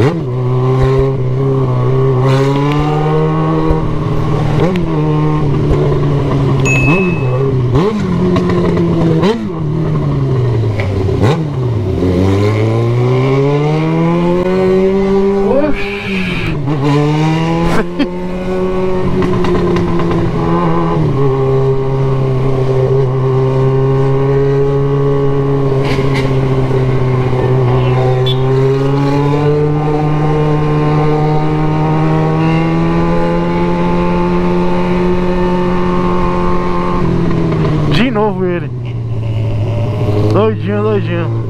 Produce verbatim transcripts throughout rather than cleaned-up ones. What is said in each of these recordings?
De novo ele. Doidinho, doidinho.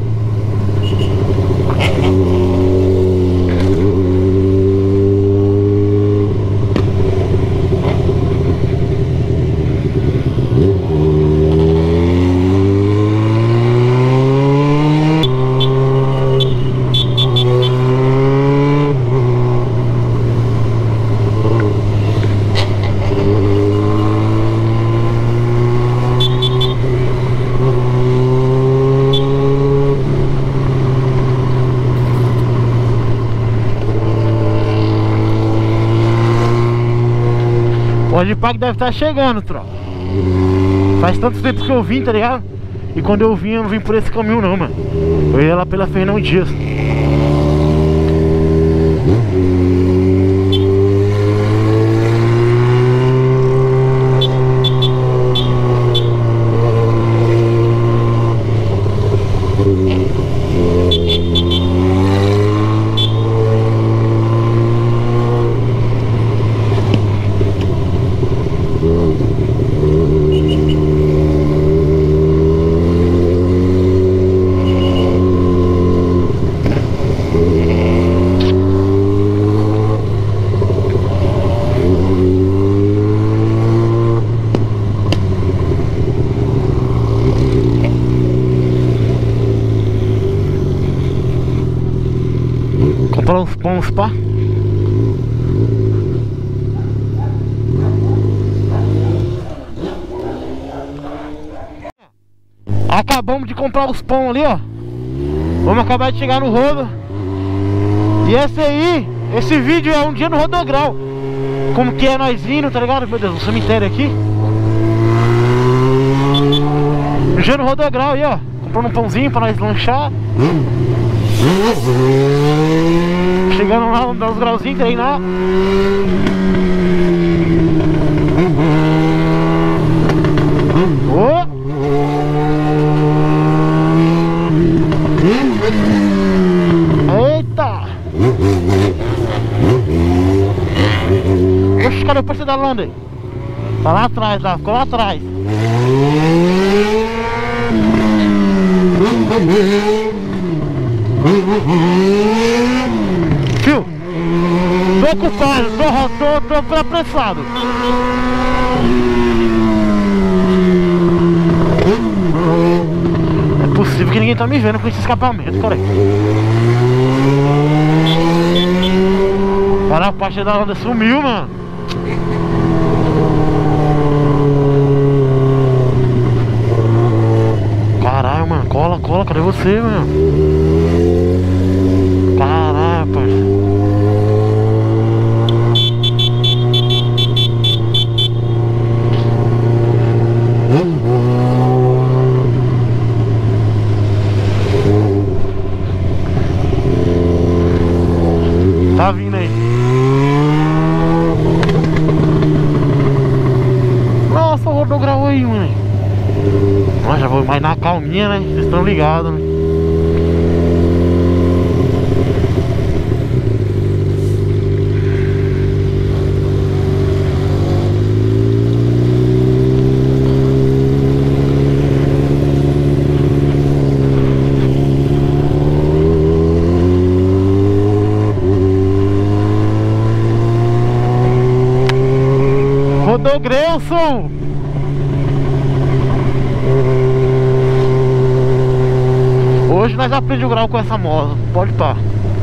Pode ir, que deve estar chegando, tropa. Faz tanto tempo que eu vim, tá ligado? E quando eu vim, eu não vim por esse caminho não, mano. Eu ia lá pela Fernão Dias. Comprar uns pães, pá. Acabamos de comprar os pão ali, ó. Vamos acabar de chegar no rodo. E esse aí, esse vídeo é um dia no Rodograu. Como que é nós indo, tá ligado? Meu Deus, o cemitério aqui. Um dia no Rodograu aí, ó. Comprando um pãozinho pra nós lanchar. Chegando lá, vamos dar uns grauzinhos, treinar. Oh! Eita! Oxe, cadê o parceiro da Landa? Tá lá atrás, lá, ficou lá atrás. Fio, tô ocupado, tô, tô, tô apressado. É possível que ninguém tá me vendo com esse escapamento, cara. Cara, a parte da onda sumiu, mano. Caralho, mano, cola, cola, cadê você, mano? Caralho, parceiro. Tá vindo aí. Nossa, rodou grau aí, mãe. Nós já vou mais na calminha, né? Vocês estão ligados, né? Rodou Grelson! Hoje nós aprendemos o grau com essa moto, pode pá.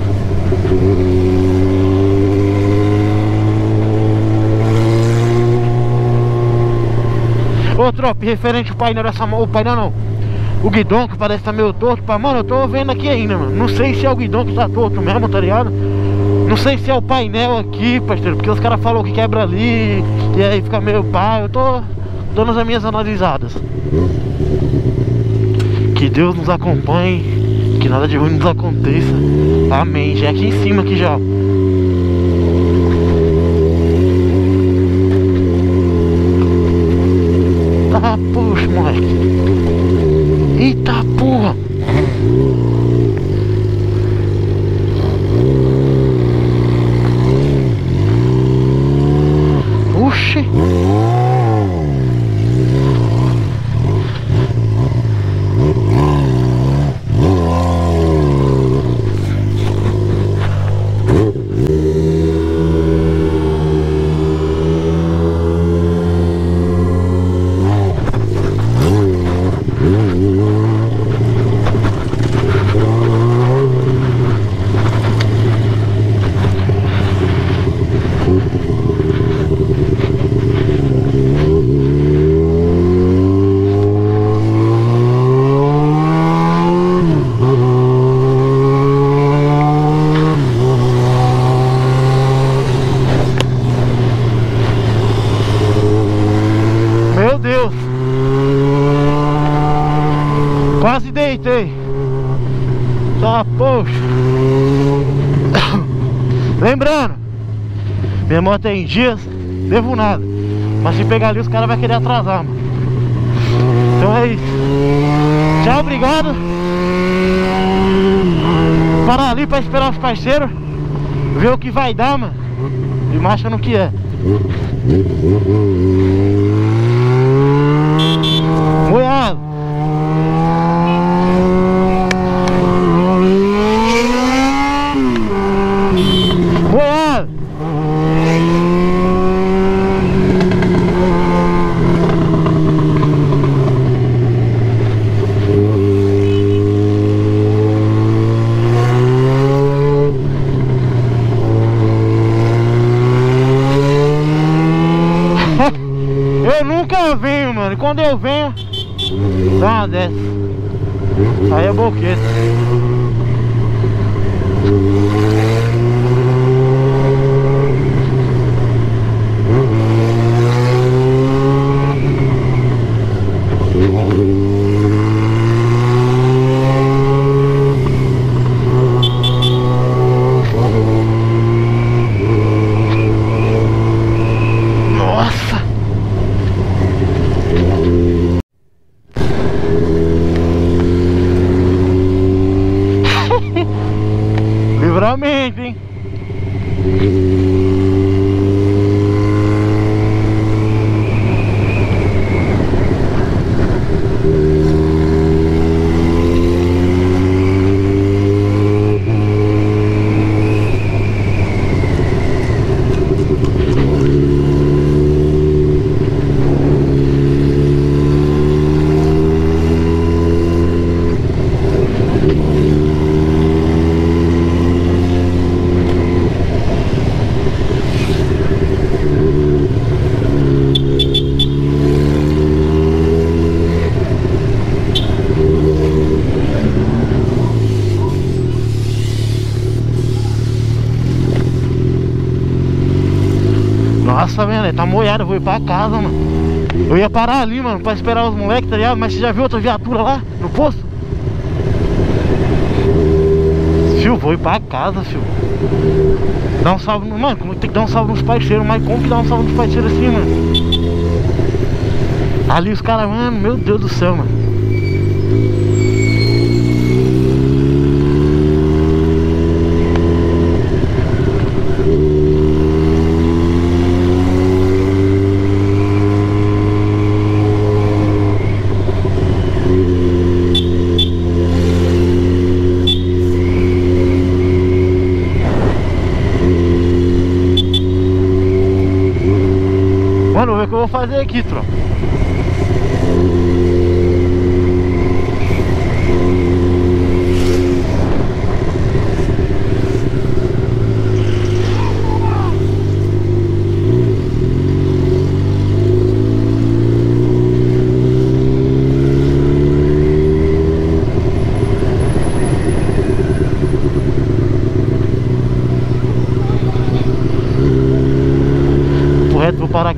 Ô tropa, referente ao painel dessa moto, o painel não, o guidão que parece que tá meio torto, pá, mano, eu tô vendo aqui ainda, mano. Não sei se é o guidão que tá torto mesmo, tá ligado? Não sei se é o painel aqui, parceiro, porque os caras falam que quebra ali e aí fica meio pá. Eu tô dando as minhas analisadas. Que Deus nos acompanhe, que nada de ruim nos aconteça. Amém. Já é aqui em cima aqui já. Tá, puxa, moleque. Eita porra. Oxi. Meu Deus. Quase deitei. Tá, poxa. Lembrando, minha moto é em dias, devo nada. Mas se pegar ali os caras vão querer atrasar, mano. Então é isso. Tchau, obrigado. Parar ali pra esperar os parceiros, ver o que vai dar, mano. E marcha no que é. Moiado. Moiado. Eu nunca venho, mano. Quando eu venho, dá uma dessa. Aí é boqueta. Nossa. Livramento, hein? Nossa, velho, tá molhado, eu vou ir pra casa, mano. Eu ia parar ali, mano, pra esperar os moleques, tá ligado? Mas você já viu outra viatura lá, no posto? Fio, vou ir pra casa, fio. Dá um salve, no... mano, tem que dar um salve nos parceiros. Mas como que dá um salve nos parceiros assim, mano? Ali os caras, mano, meu Deus do céu, mano. Mano, vamos ver o que eu vou fazer aqui, tropa.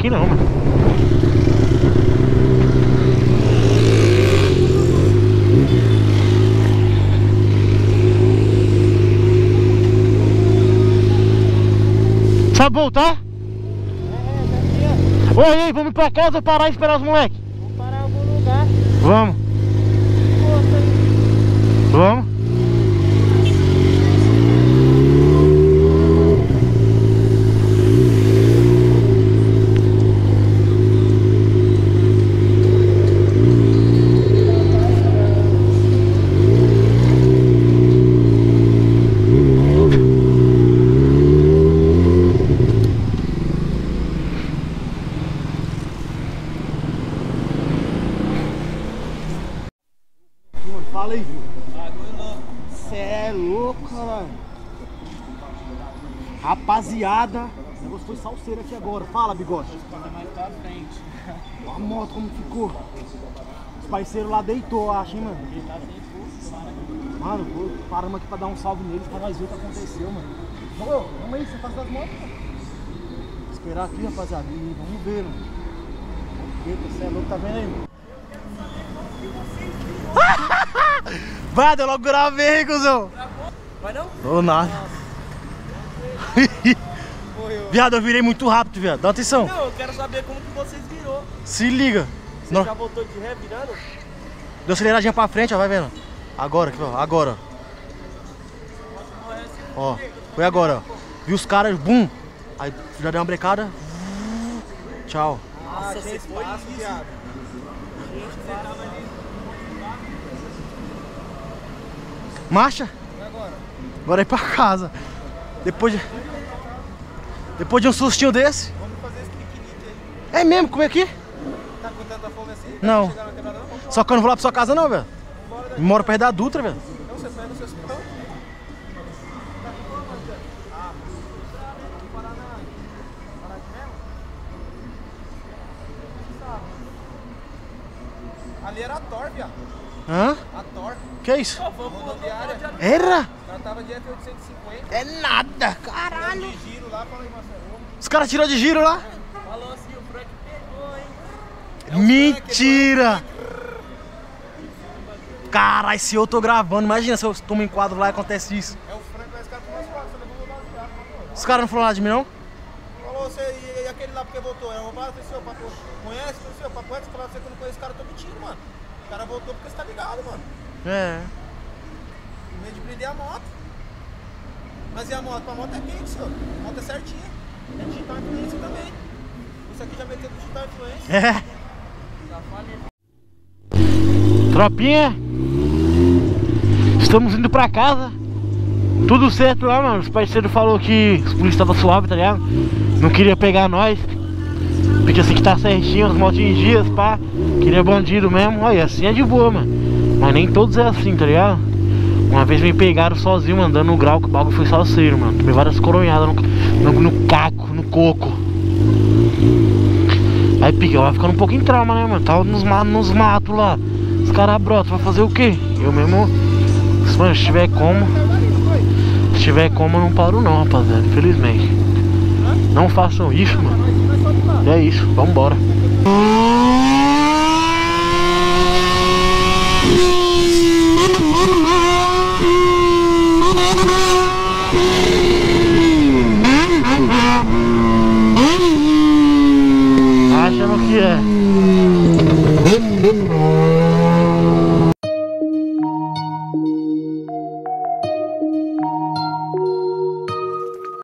aqui não, mano. Sabe voltar? É, Oi, aí, vamos ir pra casa ou parar e esperar os moleques? Vamos parar em algum lugar. Vamos. Vamos. Fala aí, viu? Cê é louco, caralho. Rapaziada, o negócio foi salseiro aqui agora. Fala, bigode. Mais pra frente. Olha a moto como ficou. Os parceiros lá deitou, acho, hein, mano? Ele tá sem pulso, Mano, vou paramos aqui pra dar um salve neles pra nós ver o que aconteceu, mano. Ô, vamos aí, você faz das motos, mano. Esperar aqui, rapaziada. E vamos ver, mano. Eita, você é louco, tá vendo aí, mano? Vai, eu logo gravei, cuzão. Vai não? Ou nada. Viado, eu virei muito rápido, viado. Dá atenção. Não, eu quero saber como que vocês virou. Se liga. Você Não. já voltou de ré virando? Deu aceleradinha pra frente, ó, vai vendo. Agora, aqui, ó, agora. Ó, foi agora, ó. Vi os caras, bum. Aí já deu uma brecada. Tchau. Nossa, você foi isso, viado. Marcha. E agora? Agora é ir pra casa. Depois de... Depois de um sustinho desse. Vamos fazer esse piquenique aí. É mesmo, como é que? Tá com tanta fome assim? Não. Chegar na quebrada, não? Vamos Só que eu não vou lá pra sua casa não, velho. embora daqui. Moro perto da Dutra, velho. Então você pega os seus pão. Ah, vamos parar na... Parar aqui mesmo? Ali era a Thor, viado. Hã? A Thor. Que é isso? Rodoviária. Era? O cara tava de F oitocentos e cinquenta. É nada. Caralho. De giro lá, falei, Marcelo. Os caras tirou de giro lá? Falou assim, o Frank pegou, hein? Mentira! Caralho, se eu tô gravando, imagina se eu tomo em quadro lá e acontece isso. É o Frank, mas esse cara foi mais fácil, você levou o baseado. Os caras não falaram nada de mim, não? Falou, você, e, e aquele lá porque voltou? É roubado, seu papo. Conhece, seu papo? Você falou, você que eu não conheço, esse cara, eu tô mentindo, mano. O cara voltou porque você tá ligado, mano. É. Em vez de prender a moto. Mas e a moto? A moto é quente, senhor. A moto é certinha. É digital influência também. Isso aqui já meteu no digital influência. É. Já falei. Tropinha, estamos indo pra casa. Tudo certo lá, mano. Os parceiros falaram que os polícia estavam suave, tá ligado? Não queria pegar nós. Porque assim que tá certinho, as motos em dias, pá. Queria bandido mesmo. Aí assim é de boa, mano. Mas nem todos é assim, tá ligado? Uma vez me pegaram sozinho, andando no grau, que o bagulho foi salseiro, mano. Tomei várias coronhadas no, no, no caco, no coco. Aí pique, vai ficando um pouco em trauma, né, mano? Tava nos, nos matos lá. Os caras brotam, vai fazer o quê? Eu mesmo, mano, se tiver como, se tiver como eu não paro não, rapaziada, infelizmente. Não façam isso, mano. E é isso, vambora. Achando que é.